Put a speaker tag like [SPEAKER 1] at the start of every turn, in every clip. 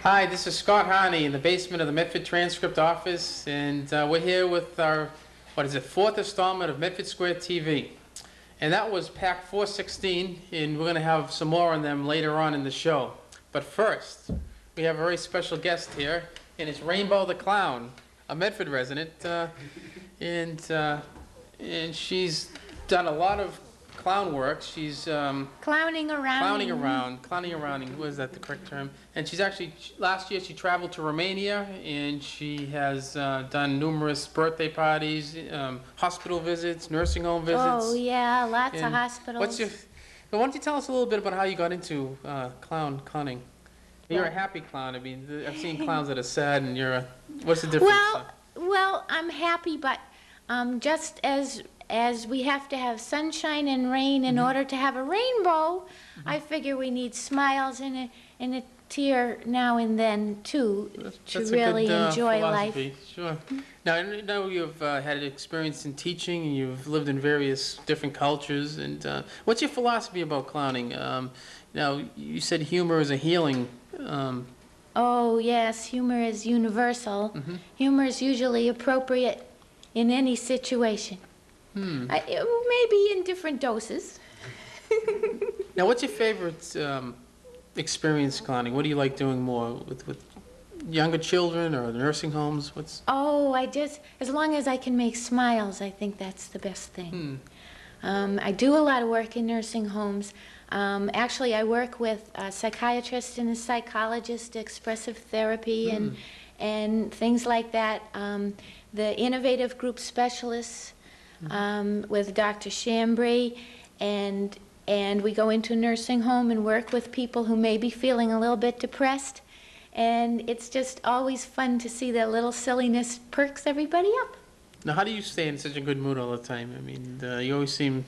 [SPEAKER 1] Hi, this is Scott Harney in the basement of the Medford Transcript office, and we're here with our, fourth installment of Medford Square TV. And that was Pack 416, and we're going to have some more on them later on in the show. But first, we have a very special guest here, and it's Rainbow the Clown, a Medford resident, and she's done a lot of clown work. She's
[SPEAKER 2] clowning around.
[SPEAKER 1] Clowning around. Was that the correct term? And she's actually, last year she traveled to Romania, and she has done numerous birthday parties, hospital visits, nursing home visits.
[SPEAKER 2] Oh yeah, lots of hospitals.
[SPEAKER 1] Why don't you tell us a little bit about how you got into clowning? You're a happy clown. I mean, I've seen clowns that are sad, and what's the difference?
[SPEAKER 2] Well, I'm happy, but just as we have to have sunshine and rain in order to have a rainbow, I figure we need smiles and a tear now and then too to really enjoy
[SPEAKER 1] philosophy.
[SPEAKER 2] life.
[SPEAKER 1] Sure. Now I know you've had experience in teaching, and you've lived in various different cultures. And what's your philosophy about clowning? Now you said humor is a healing.
[SPEAKER 2] Oh yes, humor is universal. Humor is usually appropriate in any situation. Maybe in different doses.
[SPEAKER 1] Now, what's your favorite experience clowning? What do you like doing more with younger children or nursing homes?
[SPEAKER 2] Oh, as long as I can make smiles, I think that's the best thing. I do a lot of work in nursing homes. Actually, I work with a psychiatrist and a psychologist, expressive therapy, and things like that. The innovative group specialists. With Dr. Chambray, and we go into a nursing home and work with people who may be feeling a little bit depressed, and it's just always fun to see that little silliness perks everybody up.
[SPEAKER 1] Now, how do you stay in such a good mood all the time? I mean, you always seem...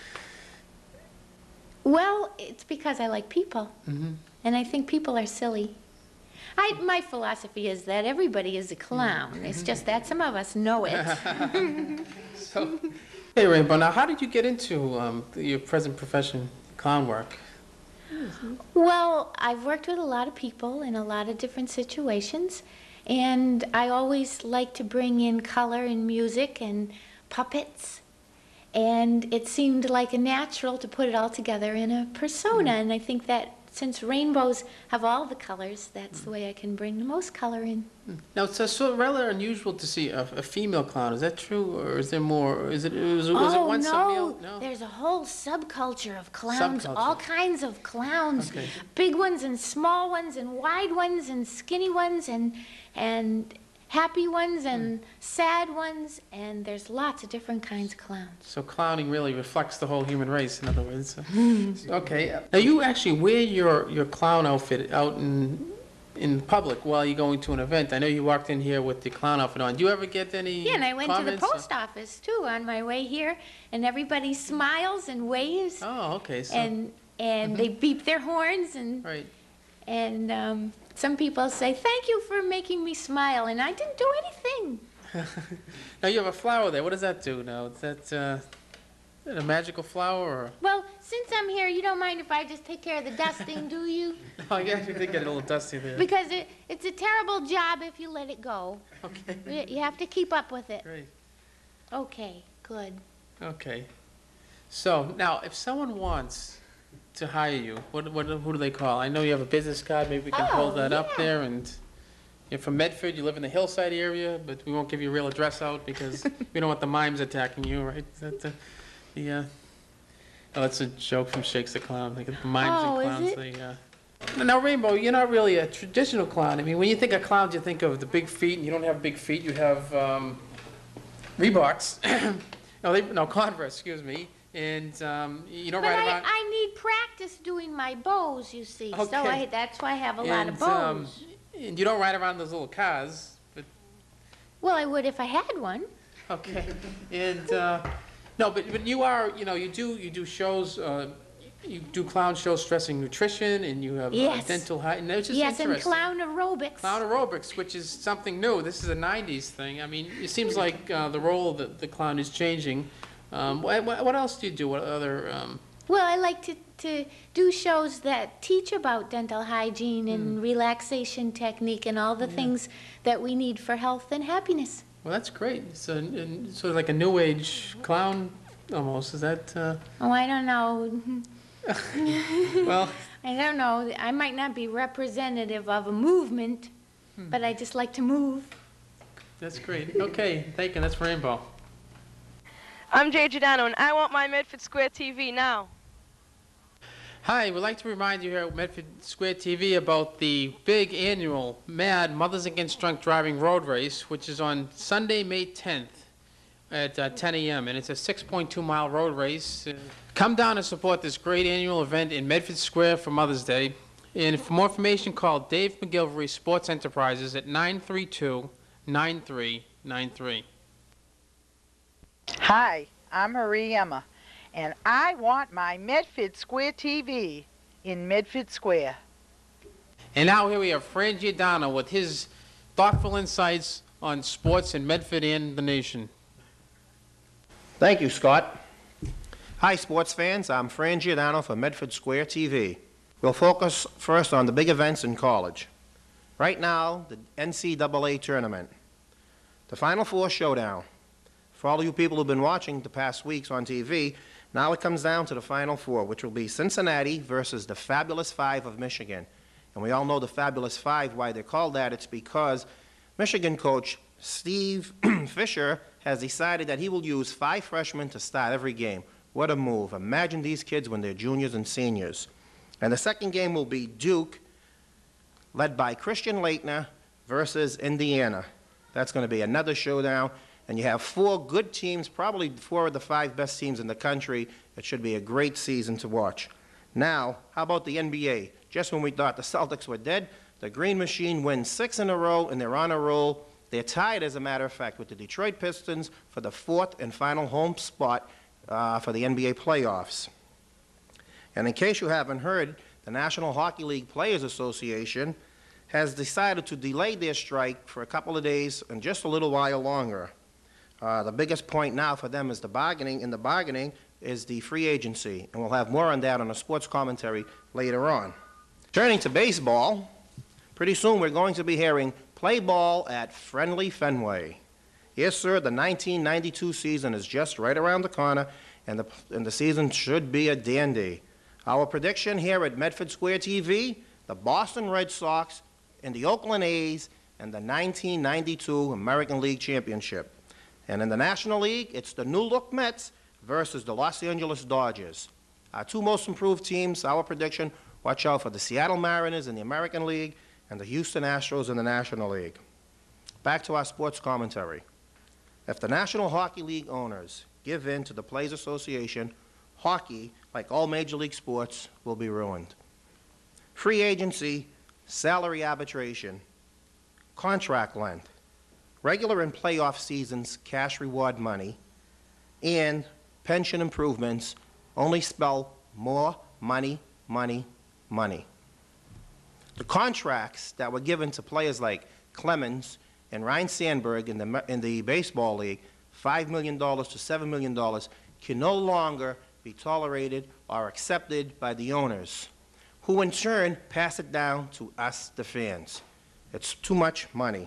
[SPEAKER 2] Well, it's because I like people, and I think people are silly. My philosophy is that everybody is a clown. It's just that some of us know it.
[SPEAKER 1] So, hey Rainbow, now how did you get into your present profession, clown work?
[SPEAKER 2] Well, I've worked with a lot of people in a lot of different situations, and I always like to bring in color and music and puppets, and it seemed like a natural to put it all together in a persona, and I think that since rainbows have all the colors, that's the way I can bring the most color in.
[SPEAKER 1] Now, it's so rather unusual to see a female clown. Is that true, or is there more? Was it one male? No,
[SPEAKER 2] there's a whole subculture of clowns, all kinds of clowns, big ones and small ones and wide ones and skinny ones and happy ones and sad ones, and there's lots of different kinds of clowns.
[SPEAKER 1] So clowning really reflects the whole human race, in other words. Okay. Now you actually wear your clown outfit out in public while you're going to an event. I know you walked in here with the clown outfit on. Do you ever get any
[SPEAKER 2] Yeah, and I went
[SPEAKER 1] comments
[SPEAKER 2] to the post office too on my way here, and everybody smiles and waves.
[SPEAKER 1] Oh, okay. So,
[SPEAKER 2] and they beep their horns and some people say, "Thank you for making me smile," and I didn't do anything.
[SPEAKER 1] Now you have a flower there. What does that do now? Is that a magical flower? Or?
[SPEAKER 2] Well, since I'm here, you don't mind if I just take care of the dusting, do you?
[SPEAKER 1] No, I actually did get a little dusty there.
[SPEAKER 2] Because it's a terrible job if you let it go.
[SPEAKER 1] Okay.
[SPEAKER 2] You have to keep up with it.
[SPEAKER 1] Great.
[SPEAKER 2] Okay, good.
[SPEAKER 1] Okay. So now, if someone wants to hire you, who do they call? I know you have a business card. Maybe we can hold that up there. And you're from Medford. You live in the hillside area, but we won't give your real address out because we don't want the mimes attacking you, right? Is that oh, that's a joke from Shakes the Clown. Like the mimes and clowns.
[SPEAKER 2] Is it?
[SPEAKER 1] Now, Rainbow, you're not really a traditional clown. I mean, when you think of clowns, you think of the big feet, and you don't have big feet. You have Reeboks. No, Converse, excuse me. And you don't ride around.
[SPEAKER 2] I need practice doing my bows, you see.
[SPEAKER 1] Okay.
[SPEAKER 2] So that's why I have a lot of bows.
[SPEAKER 1] And you don't ride around those little cars. But
[SPEAKER 2] Well, I would if I had one.
[SPEAKER 1] okay. And no, but you are, you do shows. You do clown shows stressing nutrition, and you have dental hygiene. And that's just interesting.
[SPEAKER 2] And clown aerobics.
[SPEAKER 1] Clown aerobics, which is something new. This is a '90s thing. I mean, it seems like the role of the clown is changing. What else do you do? What other?
[SPEAKER 2] Well, I like to to do shows that teach about dental hygiene and relaxation technique and all the things that we need for health and happiness.
[SPEAKER 1] Well, that's great. It's sort of like a new age clown almost. Is that?
[SPEAKER 2] Oh, I don't know.
[SPEAKER 1] Well,
[SPEAKER 2] I don't know. I might not be representative of a movement, but I just like to move.
[SPEAKER 1] that's great. Okay, thank you. That's Rainbow.
[SPEAKER 3] I'm Jay Giordano, and I want my Medford Square TV now.
[SPEAKER 1] Hi, we'd like to remind you here at Medford Square TV about the big annual MAD Mothers Against Drunk Driving Road Race, which is on Sunday, May 10th at 10 a.m. And it's a 6.2-mile road race. Come down and support this great annual event in Medford Square for Mother's Day. And for more information, call Dave McGilvery Sports Enterprises at 932-9393.
[SPEAKER 4] Hi, I'm Marie Emma, and I want my Medford Square TV in Medford Square.
[SPEAKER 1] And now here we have Fran Giordano with his thoughtful insights on sports in Medford and the nation.
[SPEAKER 5] Thank you, Scott. Hi, sports fans. I'm Fran Giordano for Medford Square TV. We'll focus first on the big events in college. Right now, the NCAA tournament, the Final Four showdown. For all of you people who've been watching the past weeks on TV, now it comes down to the Final Four, which will be Cincinnati versus the Fabulous Five of Michigan. And we all know the Fabulous Five, why they're called that. It's because Michigan coach Steve Fisher has decided that he will use 5 freshmen to start every game. What a move. Imagine these kids when they're juniors and seniors. And the second game will be Duke, led by Christian Laettner, versus Indiana. That's going to be another showdown. And you have 4 good teams, probably 4 of the 5 best teams in the country. It should be a great season to watch. Now, how about the NBA? Just when we thought the Celtics were dead, the Green Machine wins 6 in a row, and they're on a roll. They're tied, as a matter of fact, with the Detroit Pistons for the 4th and final home spot for the NBA playoffs. And in case you haven't heard, the National Hockey League Players Association has decided to delay their strike for a couple of days and just a little while longer. The biggest point now for them is the bargaining, and the bargaining is the free agency. And we'll have more on that on a sports commentary later on. Turning to baseball, pretty soon we're going to be hearing play ball at Friendly Fenway. Yes, sir, the 1992 season is just right around the corner, and the season should be a dandy. Our prediction here at Medford Square TV, the Boston Red Sox and the Oakland A's and the 1992 American League Championship. And in the National League, it's the New Look Mets versus the Los Angeles Dodgers. Our 2 most improved teams, our prediction, watch out for the Seattle Mariners in the American League and the Houston Astros in the National League. Back to our sports commentary. If the National Hockey League owners give in to the Players Association, hockey, like all major league sports, will be ruined. Free agency, salary arbitration, contract length, regular and playoff seasons cash reward money, and pension improvements only spell more money, money, money. The contracts that were given to players like Clemens and Ryan Sandberg in the baseball league, $5 million to $7 million, can no longer be tolerated or accepted by the owners, who in turn pass it down to us, the fans. It's too much money.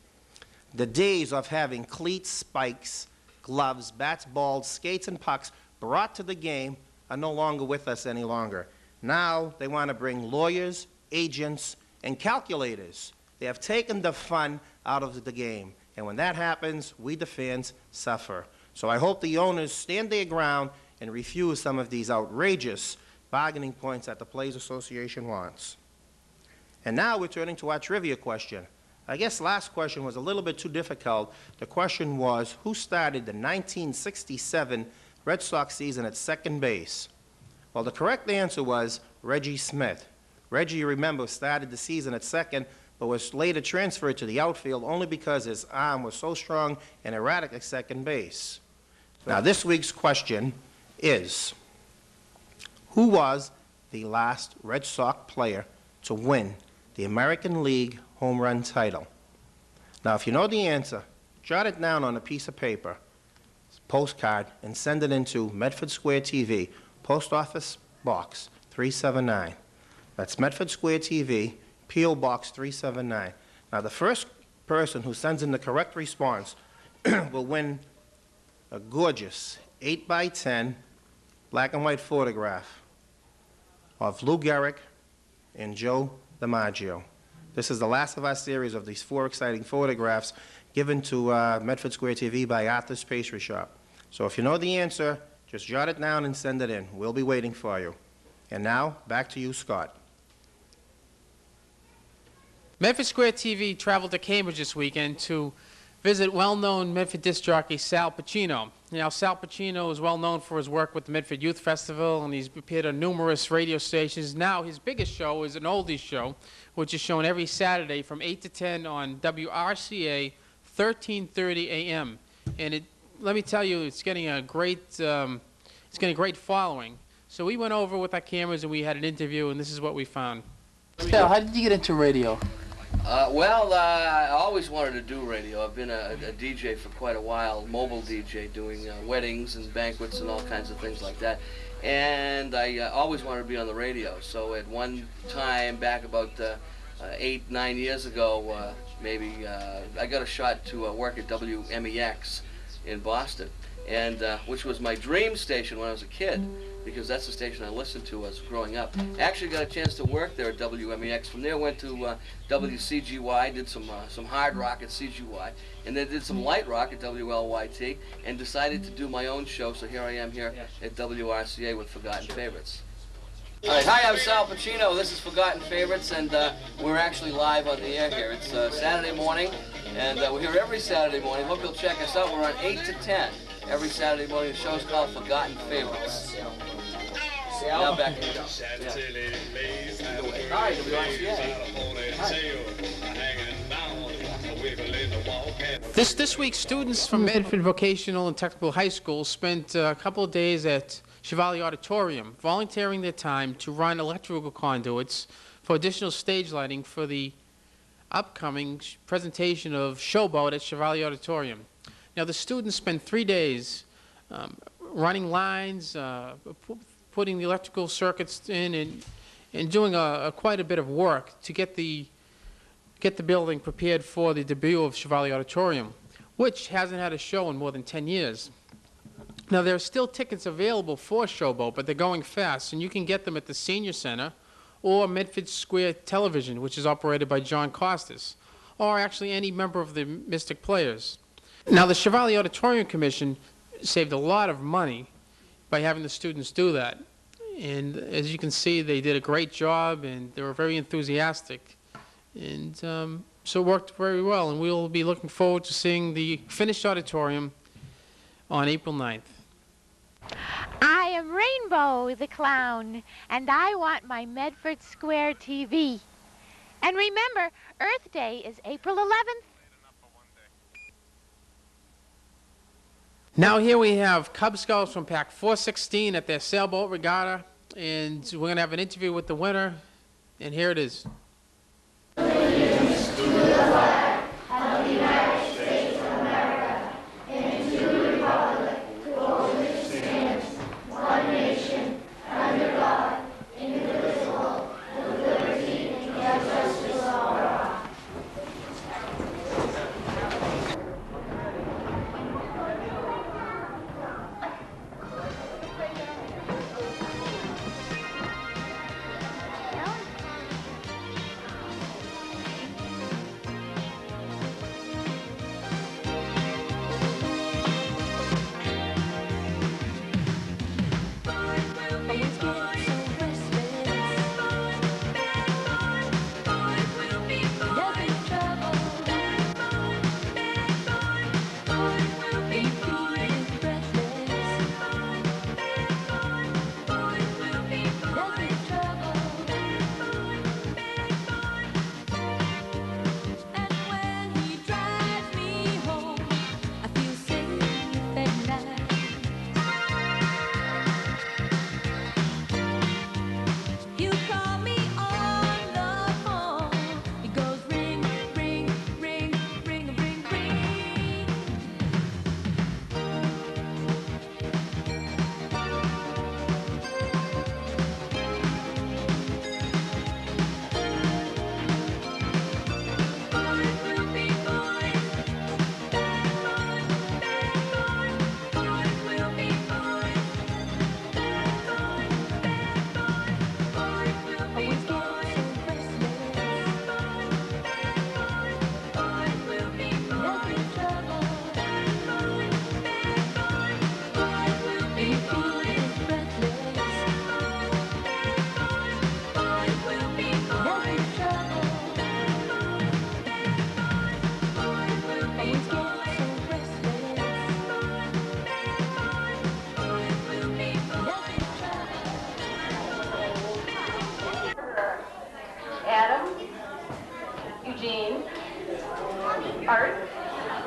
[SPEAKER 5] The days of having cleats, spikes, gloves, bats, balls, skates, and pucks brought to the game are no longer with us any longer. Now they want to bring lawyers, agents, and calculators. They have taken the fun out of the game. And when that happens, we, the fans, suffer. So I hope the owners stand their ground and refuse some of these outrageous bargaining points that the Players Association wants. And now we're turning to our trivia question. I guess last question was a little bit too difficult. The question was, who started the 1967 Red Sox season at second base? Well, the correct answer was Reggie Smith. Reggie, you remember, started the season at second, but was later transferred to the outfield only because his arm was so strong and erratic at second base. Now, this week's question is, who was the last Red Sox player to win the American League home run title? Now, if you know the answer, jot it down on a piece of paper, postcard, and send it into Medford Square TV, Post Office Box 379. That's Medford Square TV, P.O. Box 379. Now, the first person who sends in the correct response will win a gorgeous 8x10 black and white photograph of Lou Gehrig and Joe DiMaggio. This is the last of our series of these 4 exciting photographs given to Medford Square TV by Arthur's Pastry Shop. So if you know the answer, just jot it down and send it in. We'll be waiting for you. And now, back to you, Scott.
[SPEAKER 1] Medford Square TV traveled to Cambridge this weekend to visit well-known Medford disc jockey Sal Pacino. Now, Sal Pacino is well known for his work with the Medford Youth Festival, and he's appeared on numerous radio stations. Now, his biggest show is an Oldies show, which is shown every Saturday from 8 to 10 on WRCA, 1330 a.m. And let me tell you, it's getting a great following. So we went over with our cameras and we had an interview, and this is what we found. Sal, how did you get into radio?
[SPEAKER 6] I always wanted to do radio. I've been a DJ for quite a while, mobile DJ, doing weddings and banquets and all kinds of things like that. And I always wanted to be on the radio. So at one time, back about 8-9 years ago, I got a shot to work at WMEX in Boston, and which was my dream station when I was a kid, because that's the station I listened to as growing up. Actually got a chance to work there at WMEX. From there went to WCGY, did some hard rock at CGY, and then did some light rock at WLYT, and decided to do my own show, so here I am here at WRCA with Forgotten Favorites. All right, hi, I'm Sal Pacino. This is Forgotten Favorites, and we're actually live on the air here. It's Saturday morning, and we're here every Saturday morning. Hope you'll check us out. We're on 8 to 10 every Saturday morning. The show's called Forgotten Favorites. Now back to you. Hi, WRCA.
[SPEAKER 1] This week, students from Medford Vocational and Technical High School spent a couple of days at Chevalier Auditorium, volunteering their time to run electrical conduits for additional stage lighting for the upcoming presentation of Showboat at Chevalier Auditorium. Now, the students spent 3 days running lines, putting the electrical circuits in, and doing quite a bit of work to get the building prepared for the debut of Chevalier Auditorium, which hasn't had a show in more than 10 years. Now, there are still tickets available for Showboat, but they're going fast, and you can get them at the Senior Center or Medford Square Television, which is operated by John Costas, or actually any member of the Mystic Players. Now, the Chevalier Auditorium Commission saved a lot of money by having the students do that. And as you can see, they did a great job, and they were very enthusiastic. And so it worked very well, and we'll be looking forward to seeing the finished auditorium on April 9th.
[SPEAKER 2] I am Rainbow the Clown, and I want my Medford Square TV. And remember, Earth Day is April 11th.
[SPEAKER 1] Now here we have Cub Scouts from Pack 416 at their sailboat regatta, and we're going to have an interview with the winner, and here it is.
[SPEAKER 7] Allegiance to the flag of the United States of America and to the republic for which it stands, one nation, under God, indivisible, with liberty and justice for all.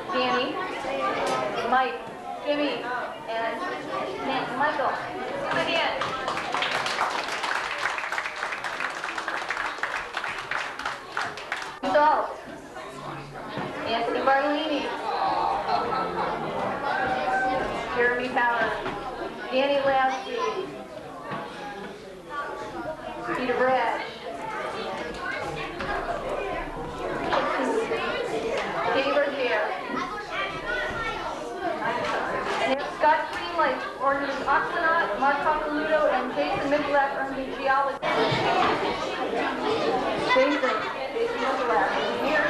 [SPEAKER 8] Danny, Mike, Jimmy, and Michael. Come again. Salt, Anthony Bartolini, Jeremy Power, Danny Lasky, Peter Brash, Katie Bergier, and Scott Greenlight orders Oxanaut, Mark Convoluto, and Jason Michalak earned the geology. Jason Michalak, engineer.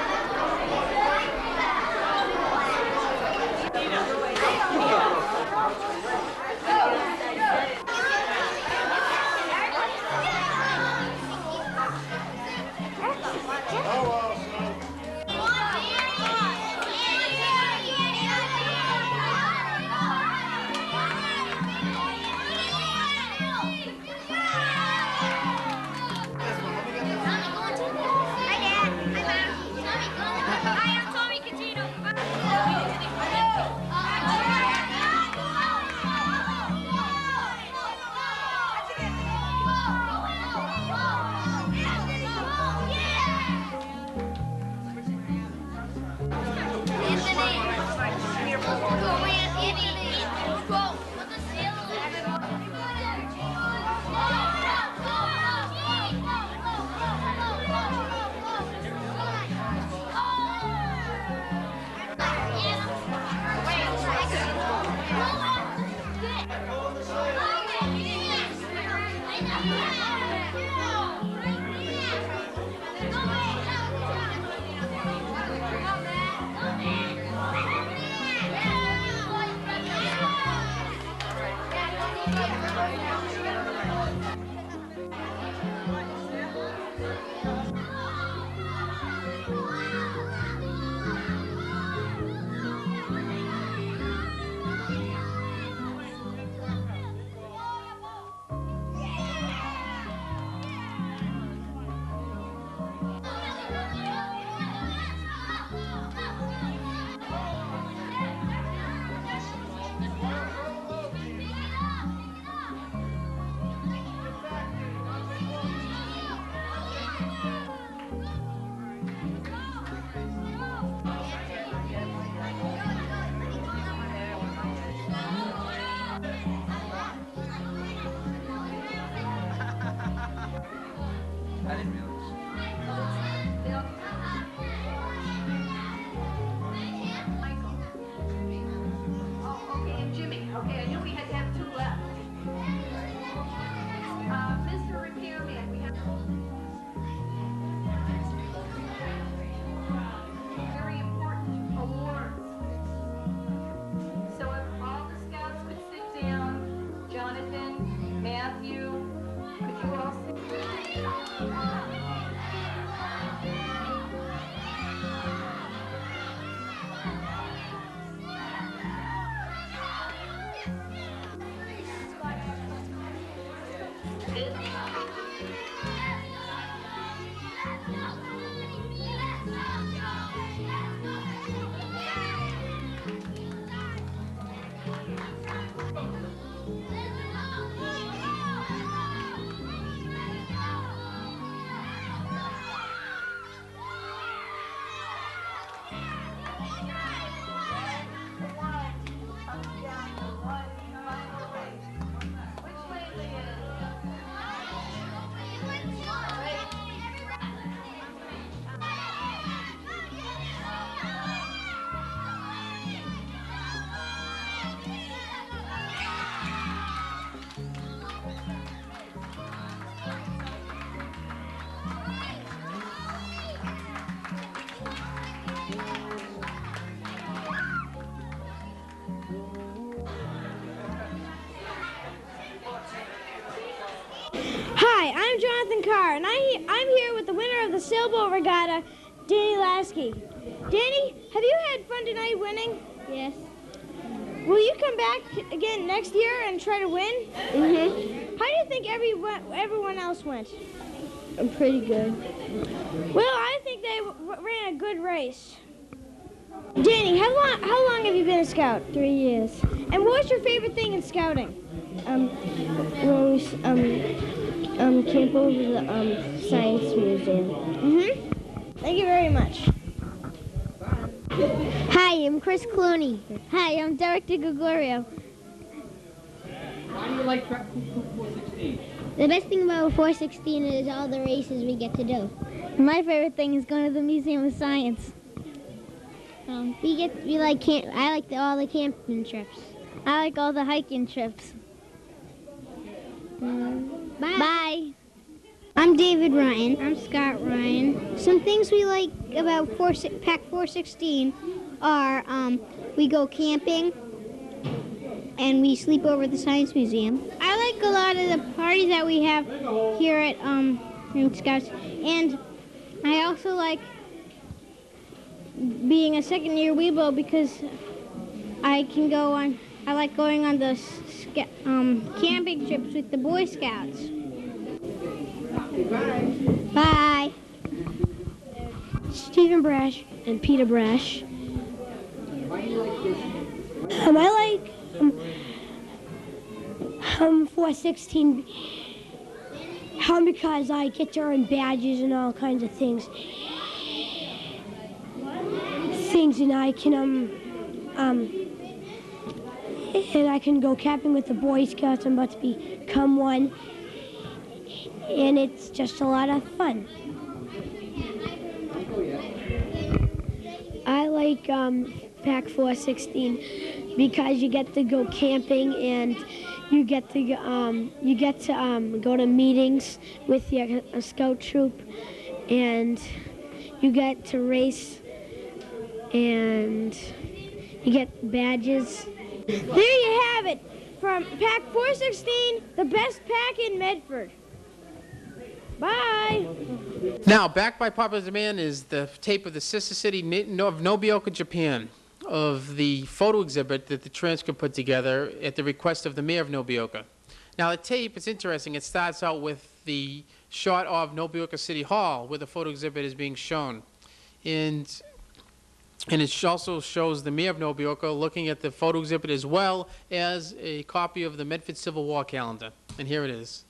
[SPEAKER 9] Hi, I'm Jonathan Carr, and I'm here with the winner of the sailboat regatta, Danny Lasky. Danny, have you had fun tonight winning? Yes. Will you come back again next year and try to win? Mm-hmm. How do you think everyone else went? Pretty good. Well, I think they ran a good race. Danny, how long have you been a scout? 3 years. And what was your favorite thing in scouting? When we camp over the science museum. Thank you very much. Hi, I'm Chris Clooney. Hi, I'm Derek DeGregorio.
[SPEAKER 1] Why do you like track 416?
[SPEAKER 9] The best thing about 416 is all the races we get to do. My favorite thing is going to the Museum of Science. I like all the camping trips. I like all the hiking trips. Bye. I'm David Ryan. I'm Scott Ryan. Some things we like about Pack 416 are we go camping and we sleep over at the Science Museum. I like a lot of the parties that we have here at Scouts, and I also like being a second-year Weebo because I like going on the camping trips with the Boy Scouts. Bye. Stephen Brash and Peter Brash. I like 416 because I get to earn badges and all kinds of things. And I can go camping with the Boy Scouts. I'm about to become one, and it's just a lot of fun. I like Pack 416 because you get to go camping and you get to go to meetings with your scout troop, and you get to race, and you get badges. There you have it, from Pack 416, the best pack in Medford. Bye.
[SPEAKER 1] Now, back by popular demand is the tape of the sister city of Nobeoka, Japan, of the photo exhibit that the transcript put together at the request of the mayor of Nobeoka. Now, the tape is interesting. It starts out with the shot of Nobeoka City Hall, where the photo exhibit is being shown. And it also shows the mayor of Nobeoka looking at the photo exhibit as well as a copy of the Medford Civil War calendar. And here it is.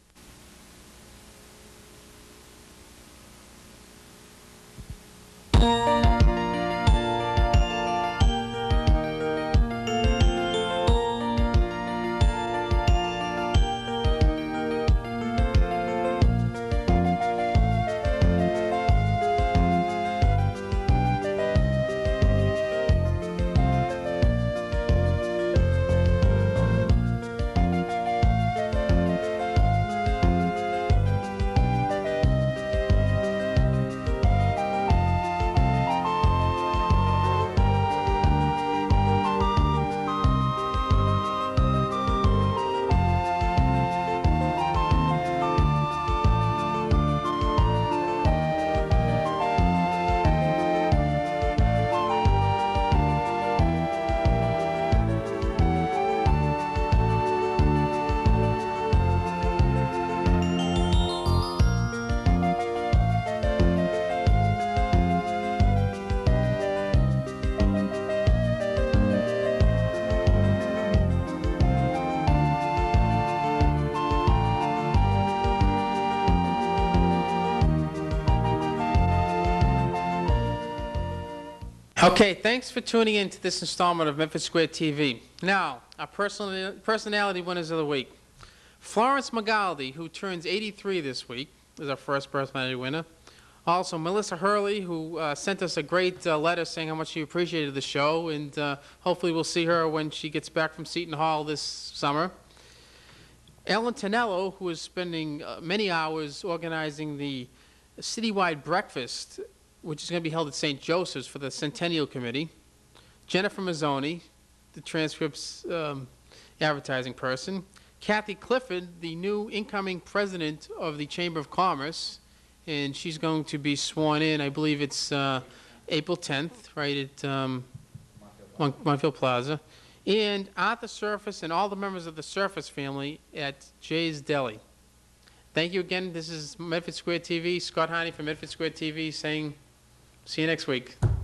[SPEAKER 1] Okay, thanks for tuning in to this installment of Medford Square TV. Now, our personality winners of the week. Florence Magaldi, who turns 83 this week, is our first personality winner. Also, Melissa Hurley, who sent us a great letter saying how much she appreciated the show, and hopefully we'll see her when she gets back from Seton Hall this summer. Ellen Tonello, who is spending many hours organizing the citywide breakfast, which is going to be held at St. Joseph's for the Centennial Committee. Jennifer Mazzoni, the transcript's advertising person. Kathy Clifford, the new incoming president of the Chamber of Commerce, and she's going to be sworn in, I believe it's April 10th, right at Montfield Plaza. And Arthur Surface and all the members of the Surface family at Jay's Deli. Thank you again. This is Medford Square TV. Scott Harney from Medford Square TV saying, see you next week.